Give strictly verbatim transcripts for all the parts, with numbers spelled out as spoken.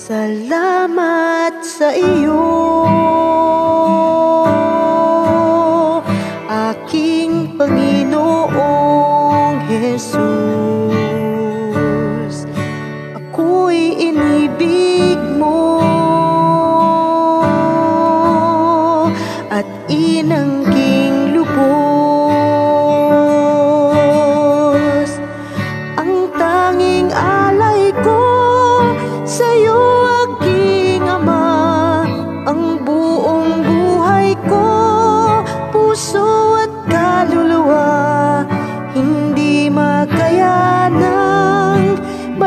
Salamat sa iyo, aking Panginoong Jesus. Ako'y inibig mo at inangging lubos. Ang tanging alay ko sa'yo, aking Ama, ang buong buhay ko, puso at kaluluwa, hindi makayanang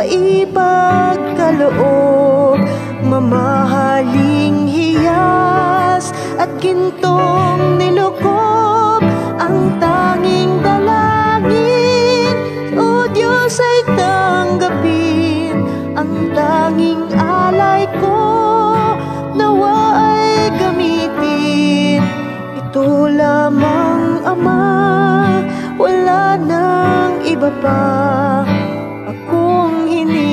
maipagkaloob. Mamahaling hiyas at gintong nilukob, ang tanging dalangin, o Diyos, ay tanggapin. Ang tanging alay ko, nawa ay gamitin. Ito lamang, Ama, wala nang iba pa akong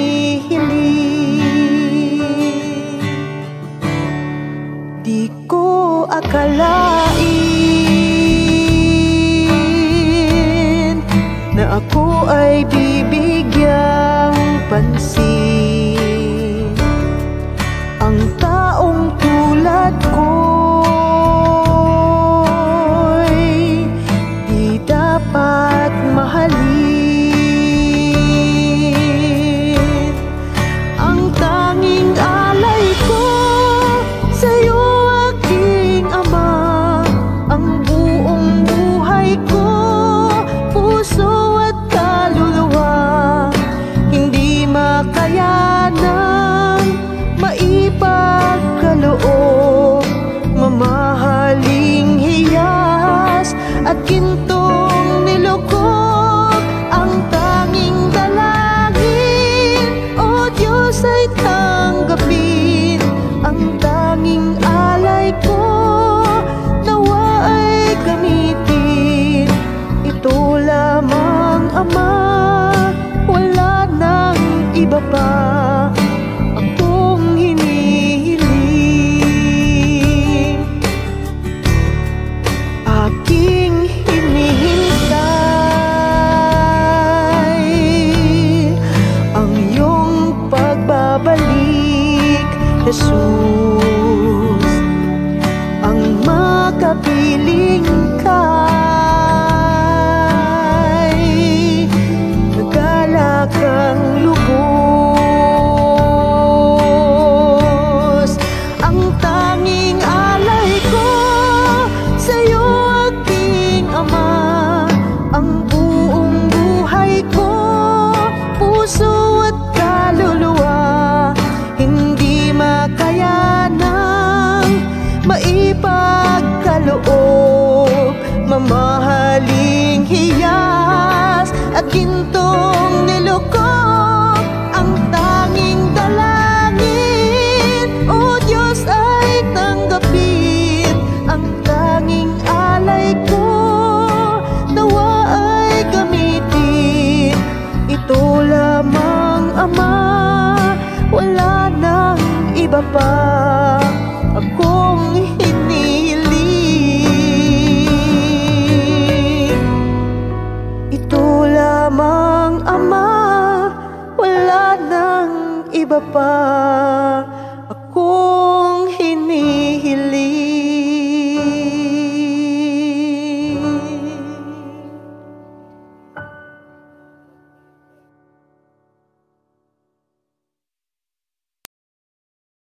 hinihiling. Di ko akalain na ako ay bibigyang pansin. Ang taong tulad ko'y di dapat mahalin. Ang tanging alay ko sa'yo, aking Ama, ang buong buhay ko, puso at kaluluwa, hindi makayanang maipagkaloob. Mamahaling hiyas at gintong nilukob, ang tanging dalangin, o Diyos, ay tanggapin. Ang tanging alay ko, nawa ay gamitin. Ito lamang, Ama, wala nang iba pa akong hinihiling. Aking hinihintay ang iyong pagbabalik, Jesus, ang makapiling ka'y nagalak ang lubos. Ang tanging alay ko sa'yo, aking Ama, ang buong buhay ko, puso at kaluluwa, hindi makayanang maipagkaloob. Mamahaling hiyas at gintong nilukob, ang tanging dalangin, o Diyos, ay tanggapin. Ang tanging alay ko, nawa ay gamitin. Ito lamang, Ama, wala nang iba pa akong hinihiling. Ito lamang, Ama, wala nang iba pa ako